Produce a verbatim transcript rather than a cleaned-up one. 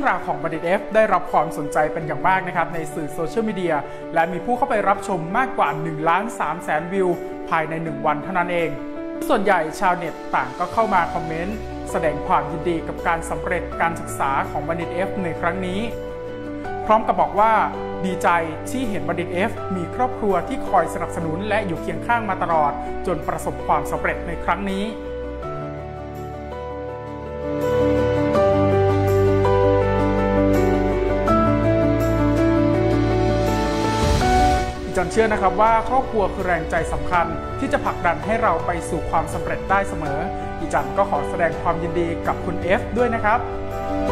ราวของบัณฑิต F ได้รับความสนใจเป็นอย่างมากนะครับในสื่อโซเชียลมีเดียและมีผู้เข้าไปรับชมมากกว่าหนึ่งล้านสามแสนวิวภายในหนึ่งวันเท่านั้นเองส่วนใหญ่ชาวเน็ตต่างก็เข้ามาคอมเมนต์แสดงความยินดีกับการสำเร็จการศึกษาของบัณฑิต F ในครั้งนี้พร้อมกับบอกว่าดีใจที่เห็นบัณฑิต F มีครอบครัวที่คอยสนับสนุนและอยู่เคียงข้างมาตลอดจนประสบความสำเร็จในครั้งนี้จันเชื่อนะครับว่าครอบครัวคือแรงใจสำคัญที่จะผลักดันให้เราไปสู่ความสำเร็จได้เสมอดิจันก็ขอแสดงความยินดีกับคุณ F ด้วยนะครับ